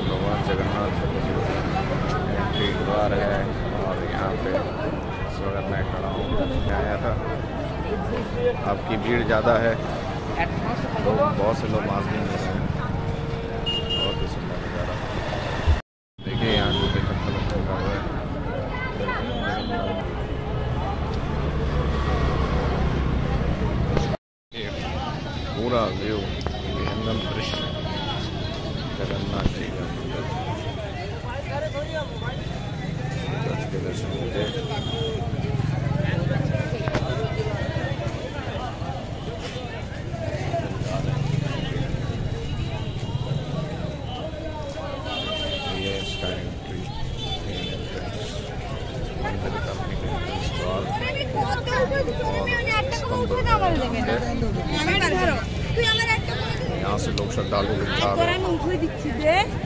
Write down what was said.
भगवान जगन्नाथ एंट्री द्वार है और यहाँ पे इस वक्त मैं खड़ा हूँ। आया था, आपकी भीड़ ज़्यादा है, तो बहुत से लोग मास्क नहीं ले रहे हैं। बहुत ही सुंदर नज़ारा देखिए, यहाँ जूते चप्पल लगा हुआ है। पूरा व्यू विहंगम दृश्य जगन्नाथ जी का मंदिर के दर्शन होते। ये इसका एंट्री मंदिर का यहाँ से लोग श्रद्धालु